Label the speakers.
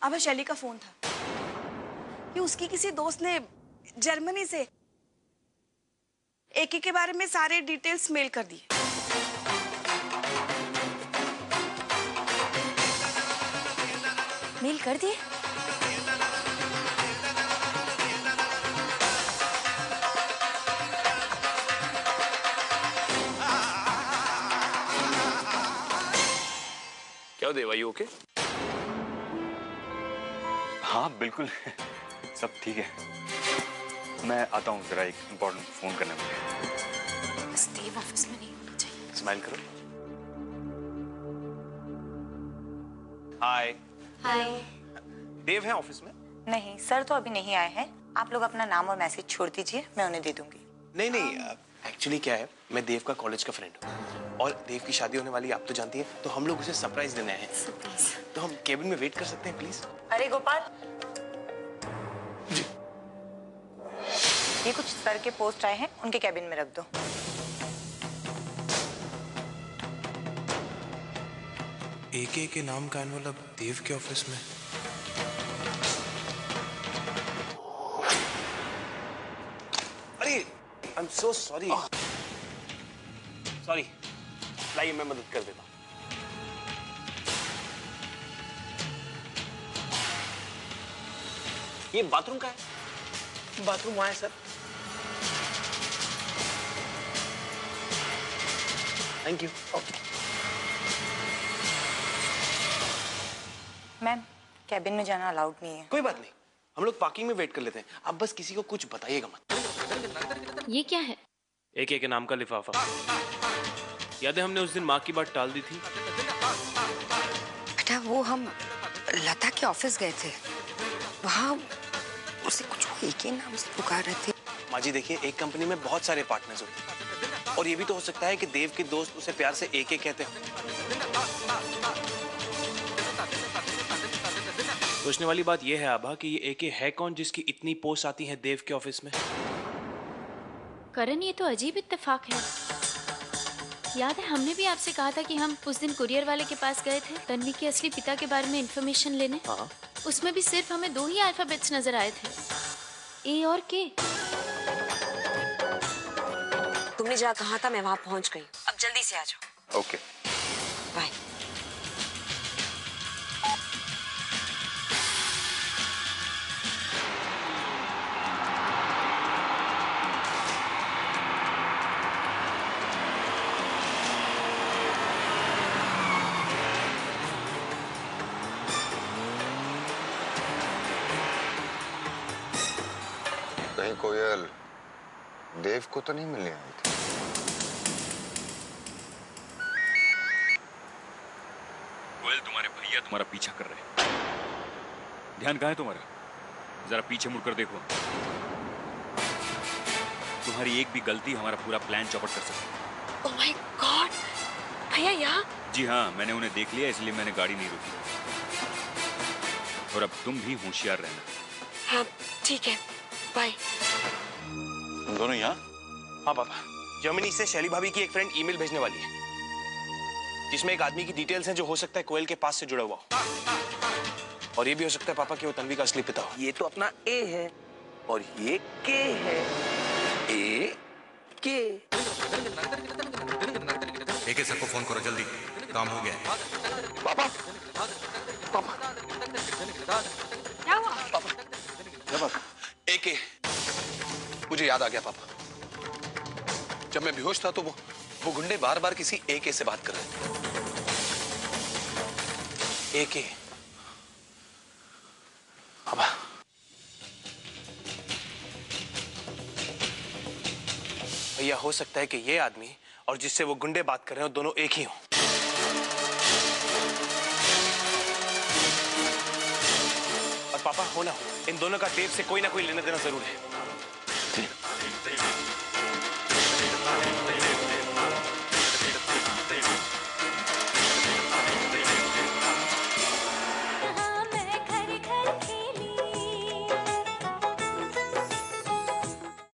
Speaker 1: अब शैली का फोन था कि उसकी किसी दोस्त ने जर्मनी से एके के बारे में सारे डिटेल्स मेल कर दिए।
Speaker 2: मेल कर दिए?
Speaker 3: क्या देवा, यू ओके?
Speaker 4: हाँ बिल्कुल सब ठीक है। मैं आता हूँ, जरा एक इम्पोर्टेंट फोन करने में।
Speaker 2: बस देव ऑफिस में नहीं होना चाहिए।
Speaker 3: स्माइल करो। हाय।
Speaker 2: हाय।
Speaker 3: देव है ऑफिस में?
Speaker 5: नहीं सर, तो अभी नहीं आए हैं। आप लोग अपना नाम और मैसेज छोड़ दीजिए, मैं उन्हें दे दूंगी।
Speaker 3: नहीं, एक्चुअली क्या है, मैं देव का कॉलेज का फ्रेंड हूँ और देव की शादी होने वाली, आप तो जानती हैं, तो हम लोग उसे सरप्राइज देने आए हैं। तो हम केबिन में वेट कर सकते हैं प्लीज?
Speaker 5: अरे गोपाल
Speaker 3: जी।
Speaker 5: ये कुछ सर के पोस्ट आए हैं, उनके कैबिन में रख दो।
Speaker 3: एके के नाम का एनवलप देव के ऑफिस में। अरे I am so sorry. Sorry, लाइए मैं मदद कर देता हूँ। ये बाथरूम का है? बाथरूम वहां है sir. Thank you.
Speaker 5: Ma'am, cabin में जाना अलाउड नहीं है।
Speaker 3: कोई बात नहीं, हम लोग पार्किंग में वेट कर लेते हैं। आप बस किसी को कुछ बताइएगा मत।
Speaker 2: ये क्या है?
Speaker 6: एके के नाम का लिफाफा। याद है हमने उस दिन माँ की बात टाल दी थी?
Speaker 2: बेटा वो हम लता के ऑफिस गए थे, वहाँ उसे कुछ एके नाम से पुकार रहे थे।
Speaker 3: माँ जी देखिए, एक कंपनी में बहुत सारे पार्टनर्स होते हैं और ये भी तो हो सकता है कि देव के दोस्त उसे प्यार से एके कहते हो।
Speaker 6: सोचने वाली बात यह है आभा कि ये एके है कौन जिसकी इतनी पोस्ट आती है देव के ऑफिस में।
Speaker 7: करण, ये तो अजीब इत्तेफाक है। याद है हमने भी आपसे कहा था कि हम उस दिन कुरियर वाले के पास गए थे तन्वी के असली पिता के बारे में इंफॉर्मेशन लेने।
Speaker 3: हाँ।
Speaker 7: उसमें भी सिर्फ हमें 2 ही अल्फाबेट्स नजर आए थे, ए और के।
Speaker 2: तुमने जहाँ कहा था मैं वहाँ पहुँच गई, अब जल्दी से आ जाओ।
Speaker 4: Okay
Speaker 2: bye.
Speaker 8: कहीं कोयल देव को तो नहीं मिलने आई थी?
Speaker 4: कोयल, तुम्हारे भैया तुम्हारा पीछा कर रहे हैं। ध्यान कहाँ है तुम्हारा? जरा पीछे मुड़कर देखो। तुम्हारी एक भी गलती हमारा पूरा प्लान चौपट कर सकती है।
Speaker 2: ओह माय गॉड, भैया यहाँ?
Speaker 4: जी हाँ, मैंने उन्हें देख लिया, इसलिए मैंने गाड़ी नहीं रोकी। और अब तुम भी होशियार रहना।
Speaker 2: हाँ ठीक है, बाय।
Speaker 4: तुम दोनों यहाँ?
Speaker 3: हाँ पापा, जर्मनी से शैली भाभी की एक फ्रेंड ईमेल भेजने वाली है जिसमें एक आदमी की डिटेल्स हैं जो हो सकता है कोयल के पास से जुड़ा हुआ हो। और ये भी हो सकता है पापा कि वो तन्वी का असली पिता हो।
Speaker 9: ये तो अपना ए है और ये के है। ए के।
Speaker 10: एके सर को फोन करो जल्दी, काम हो गया है।
Speaker 3: पापा, पापा,
Speaker 2: क्या हुआ?
Speaker 3: पापा, एके, मुझे याद आ गया पापा। जब मैं बेहोश था तो वो गुंडे बार बार किसी एके से बात कर रहे थे। एके। पापा, भैया हो सकता है कि ये आदमी और जिससे वो गुंडे बात कर रहे हो दोनों एक ही हों। और पापा हो ना हो, इन दोनों का देव से कोई ना कोई लेना देना जरूर है।